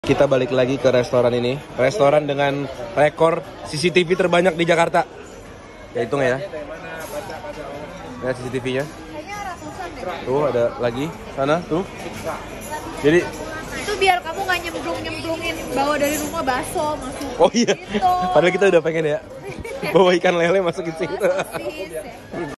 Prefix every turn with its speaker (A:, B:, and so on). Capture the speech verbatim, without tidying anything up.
A: Kita balik lagi ke restoran ini. Restoran dengan rekor C C T V terbanyak di Jakarta. Ya hitung ya. Ya C C T V-nya. Tuh ada lagi. Sana tuh. Jadi
B: itu biar kamu nggak nyemplung-nyemplungin bawa dari rumah bakso masuk.
A: Oh iya.
B: Gitu.
A: Padahal kita udah pengen ya. Bawa ikan lele masukin situ.